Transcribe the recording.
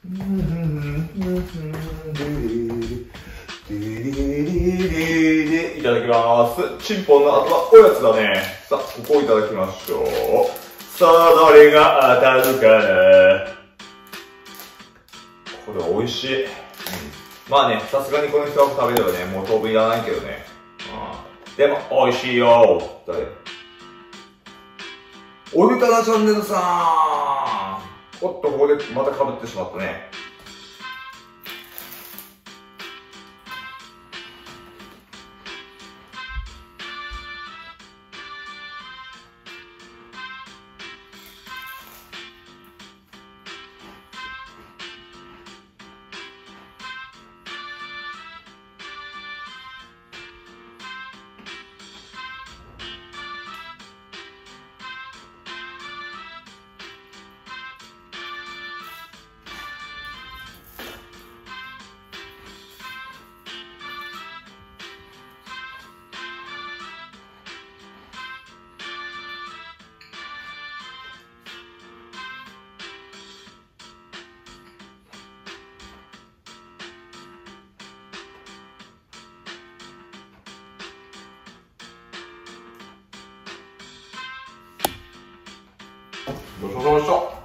いただきます。チンポンの後はおやつだね。さあ、ここをいただきましょう。さあ、誰が当たるかな。これ美味しい。まあね、さすがにこの人は食べればね、もう当分いらないけどね。でも、美味しいよ。誰おるかなチャンネルさん。おっと、ここでまた被ってしまったね。ごちそうさまでした。